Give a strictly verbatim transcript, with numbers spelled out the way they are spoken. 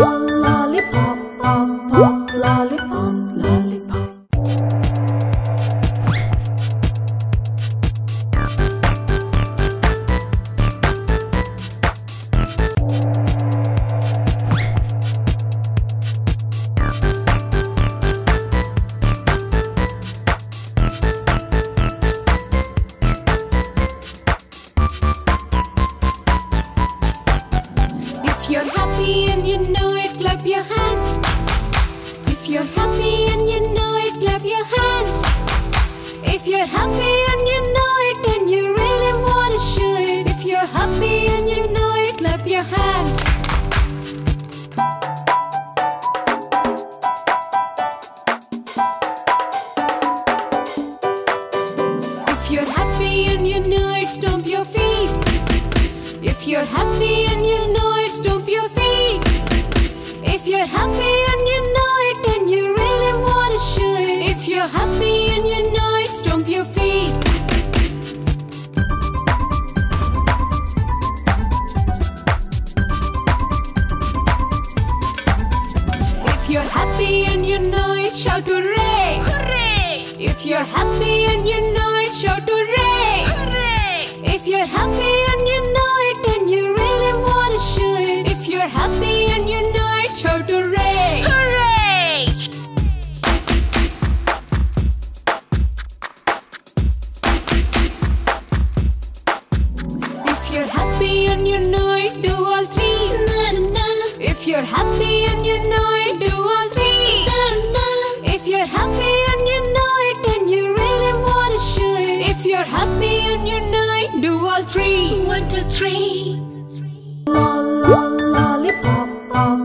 lollipop, pop, pop, lollipop, lollipop. If you're happy and you know it, clap your hands. If you're happy and you know it, clap your hands. If you're happy and you know it and you really want to show it. If you're happy and you know it, clap your hands. If you're happy and you know it, stomp your feet. If you're happy and you know it, stomp your feet. If you're happy and you know it and you really want to show it. If you're happy and you know it, stomp your feet. If you're happy and you know it, shout hooray! Hooray! If you're happy and you know it, shout hooray! Hooray! If you're happy and you know it and you really want to show it. If you're happy and you know it, shout hooray! Hooray! If you're happy and you know it, do all three. Na, na, na. If you're happy and you know it, do all three. Na, na. If you're happy and you know it and you really want to show it. If you're happy and you know it, do all three. One, two, three. Lollipop, pop.